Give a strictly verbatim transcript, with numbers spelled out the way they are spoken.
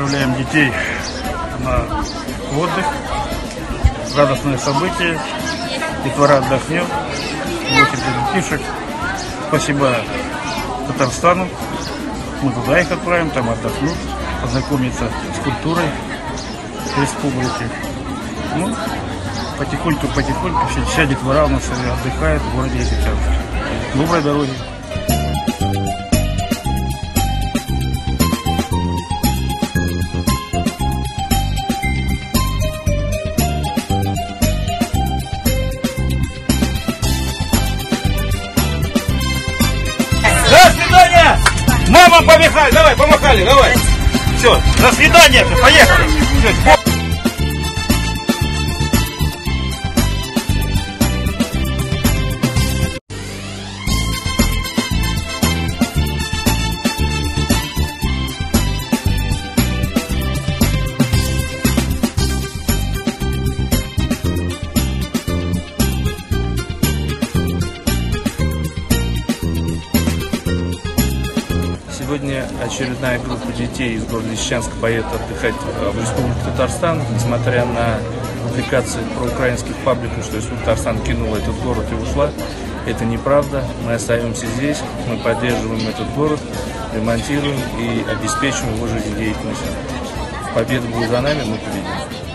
отправляем детей на отдых. Радостное событие. Детвора отдохнет. Бросит детишек. Спасибо Татарстану. Мы туда их отправим, там отдохнут, познакомиться с культурой республики. Ну, потихоньку-потихоньку вся, вся детвора у нас отдыхает в городе Лисичанск. Доброй дороги! До свидания! Мама, помахали, давай, помахали, давай. Все, до свидания, поехали. Все. Сегодня очередная группа детей из города Лисичанск поедет отдыхать в Республику Татарстан. Несмотря на публикации про украинских пабликов, что Республика Татарстан кинула этот город и ушла, это неправда. Мы остаемся здесь, мы поддерживаем этот город, ремонтируем и обеспечиваем его жизнедеятельность. Победа будет за нами, мы победим.